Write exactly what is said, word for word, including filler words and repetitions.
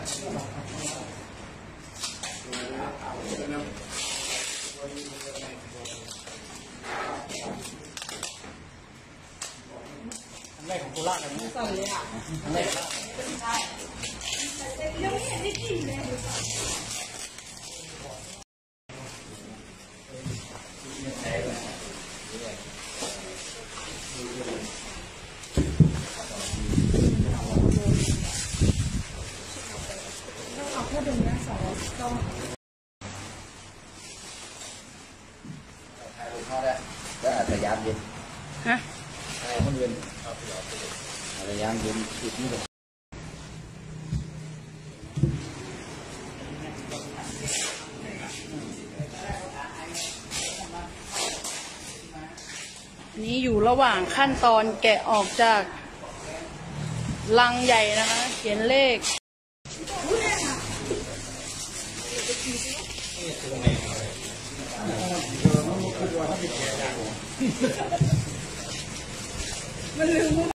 อันแรกของโคราชเลยนะใส่เลยอ่ะอันแรกใช่ยังไม่เห็นได้กินเลยต้องเอาแค่ตรงนี้สองต้องถ่ายรูปเขาได้ก็อาจจะยามเย็นฮะถ่ายคนเย็นอาจจะยามเย็นอีกนิดหนึ่งนี้อยู่ระหว่างขั้นตอนแกะออกจากลังใหญ่นะคะเขียนเลขมันลืม